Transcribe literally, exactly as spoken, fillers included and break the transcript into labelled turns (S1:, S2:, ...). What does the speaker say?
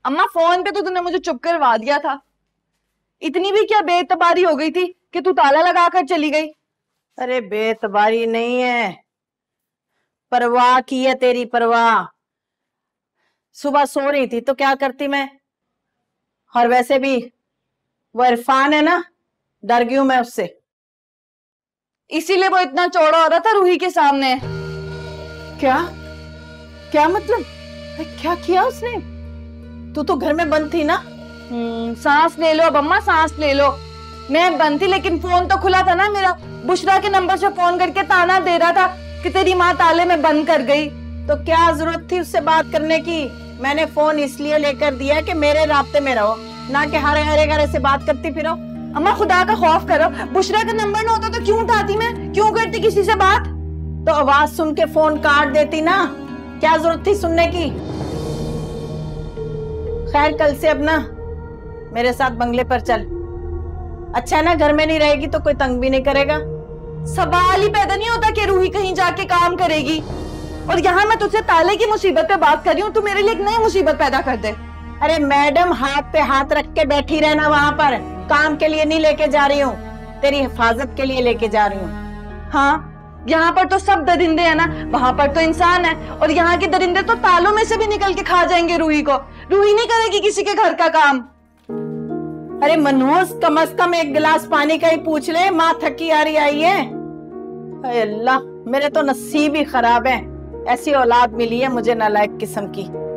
S1: अम्मा फोन पे तो तूने मुझे चुप करवा दिया था। इतनी भी क्या बेतबारी हो गई थी कि तू ताला लगाकर चली गई?
S2: अरे बेतबारी नहीं है, परवाह की है तेरी परवाह। सुबह सो रही थी तो क्या करती मैं। और वैसे भी वो इरफान है ना, डर गई हूं मैं उससे।
S1: इसीलिए वो इतना चौड़ा हो रहा था रूही के सामने।
S2: क्या क्या मतलब? क्या किया उसने? तू तो घर में बंद थी ना।
S1: हम्म सांस ले लो अब अम्मा, सांस ले लो। मैं बंद थी लेकिन फोन तो खुला था ना मेरा। बुशरा के नंबर से फोन करके ताना दे रहा था कि तेरी माँ ताले में बंद कर गई।
S2: तो क्या जरूरत थी उससे बात करने की? मैंने फोन इसलिए लेकर दिया कि मेरे राब्ते में रहो, ना कि हरे हरे घरे से बात करती फिरो।
S1: अम्मा खुदा का खौफ करो, बुशरा का नंबर ना होता तो क्यों उठाती मैं, क्यों करती किसी से बात?
S2: तो आवाज सुन के फोन काट देती ना, क्या जरूरत थी सुनने की? खैर कल से अब ना मेरे साथ बंगले पर चल। अच्छा है ना, घर में नहीं रहेगी तो कोई तंग भी नहीं करेगा।
S1: सवाल ही पैदा नहीं होता कि रूही कहीं जाके काम करेगी, और यहाँ मैं तुझसे ताले की मुसीबत पे बात कर रही हूँ, तू मेरे लिए एक नई मुसीबत पैदा कर दे।
S2: अरे मैडम, हाथ पे हाथ रख के बैठी रहना वहां पर। काम के लिए नहीं लेके जा रही हूँ, तेरी हिफाजत के लिए लेके जा रही हूँ।
S1: हाँ, यहाँ पर तो सब दरिंदे हैं ना, वहां पर तो इंसान है, और यहाँ के दरिंदे तो तालों में से भी निकल के खा जाएंगे रूही को। रूही नहीं करेगी किसी के घर का काम।
S2: अरे मनहूस, कम अज कम एक गिलास पानी का ही पूछ ले, माँ थकी आ रही आई है। अल्लाह, मेरे तो नसीब ही खराब है, ऐसी औलाद मिली है मुझे नालायक किस्म की।